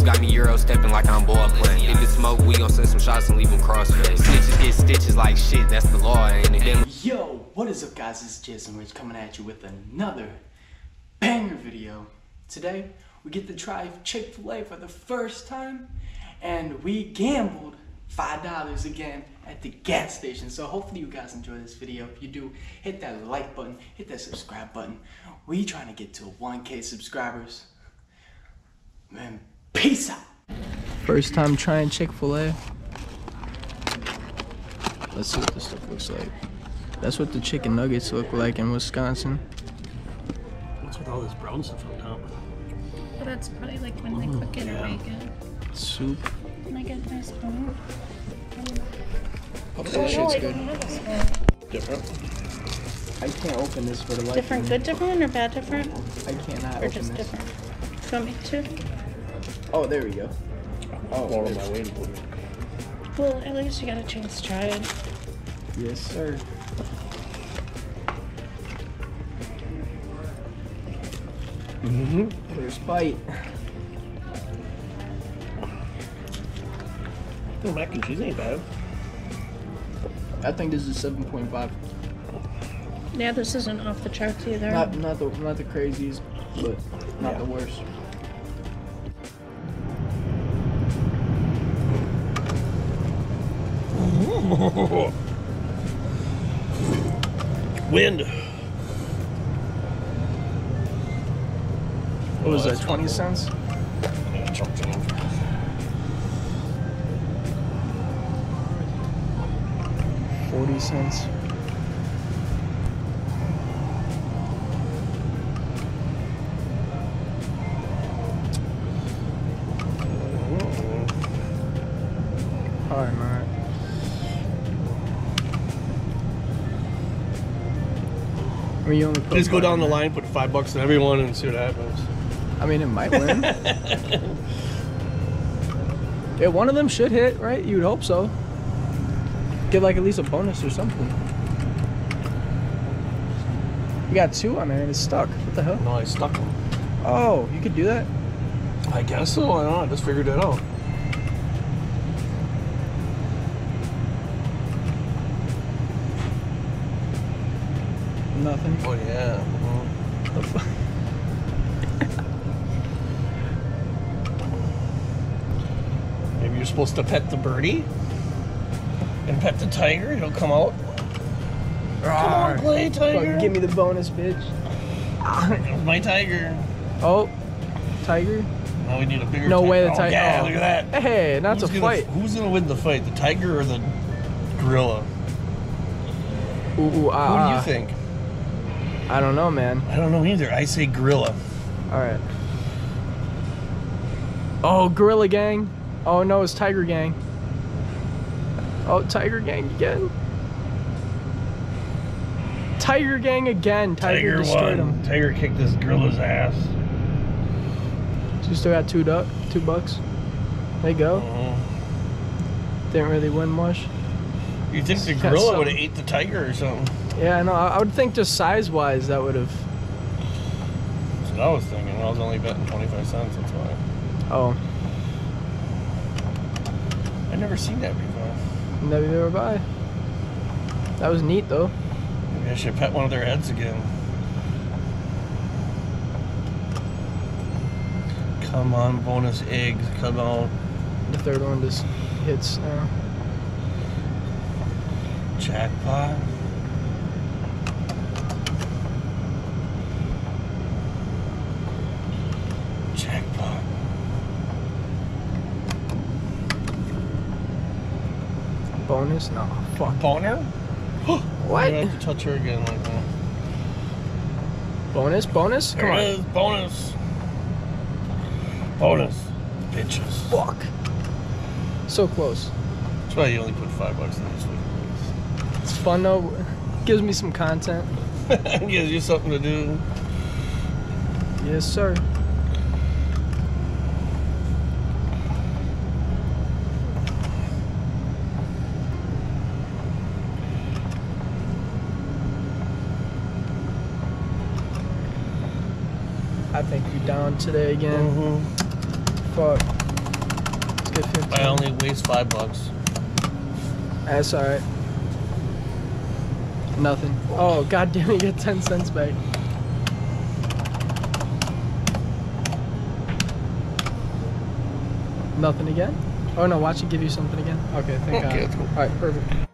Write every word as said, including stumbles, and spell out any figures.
Euros, got me Euro stepping like I'm ball playing. If it's smoke, we gon' send some shots and leave them crossfade. Stitches get stitches like shit, that's the law, ain't it? Them Yo, what is up guys, it's Jason Rich coming at you with another banger video. Today, we get to try Chick-fil-A for the first time, and we gambled five dollars again at the gas station. So hopefully you guys enjoy this video. If you do, hit that like button, hit that subscribe button. We trying to get to one K subscribers. Man, peace out. First time trying Chick-fil-A. Let's see what this stuff looks like. That's what the chicken nuggets look like in Wisconsin. What's with all this brown stuff on top? But that's probably like when they cook it or make it. Soup. Can I get my spoon? Oh, that shit's good. Different. I can't open this for the life Different, of me. good different or bad different? I cannot Or open just this. different? Do you want me to? Oh, there we go. Oh, Oh, on my way to put it. Well, at least you got a chance to try it. yes, sir. Mm-hmm. First bite. The mac and cheese ain't bad. I think this is seven point five. Yeah, this isn't off the charts either. Not not the not the craziest, but not Yeah. the worst. Wind. What was Oh, that? that's Twenty awful. cents? Yeah, chop change. Forty cents. Alright, man. I mean, you only put Just go five down the in there. line, put five bucks in everyone, and see what happens. I mean, it might win. Yeah, one of them should hit, right? You'd hope so. Get like at least a bonus or something. You got two on there and it's stuck. What the hell? No, I stuck them. Oh, you could do that? I guess so. I don't know. I just figured it out. Nothing. Oh yeah. The fu- Maybe you're supposed to pet the birdie and pet the tiger. It'll come out. Come on, play tiger. Fuck, give me the bonus, bitch. My tiger. Oh, tiger? Now we need a bigger. No tiger. way the Oh, tiger. yeah, oh. look at that. Hey, not Who's to gonna, fight. Who's gonna win the fight, the tiger or the gorilla? Ooh, ooh, ah, Who do ah. you think? I don't know, man. I don't know either. I say gorilla. All right. Oh, Gorilla Gang. Oh no, it's Tiger Gang. Oh, Tiger Gang again. Tiger Gang again. Tiger, Tiger destroyed won. him. Tiger kicked this gorilla's ass. So you still got two duck, two bucks. There you go. Uh-huh. Didn't really win much. You think the Got gorilla some- would have ate the tiger or something? Yeah, I know. I I would think just size-wise that would have. That's what I was thinking. I was only betting twenty-five cents. That's why. Oh, I've never seen that before. never never by. That was neat though. Maybe I should pet one of their heads again. Come on, bonus eggs. Come on. The third one just hits now. Jackpot. Jackpot. Bonus? No, fuck. Boner? What? You have to touch her again like that. Bonus? Bonus? Come There on. it is. Bonus. Bonus. Bitches. Fuck. So close. That's why you only put five bucks in this week. It's fun though. Gives me some content. Gives you something to do. Yes, sir. I think you're down today again. Mm-hmm. Fuck. it's five bucks. That's alright. Nothing. Oh, god damn it, you get ten cents back. Nothing again? Oh no, watch it give you something again. Okay, thank Okay, God. that's cool. Alright, perfect.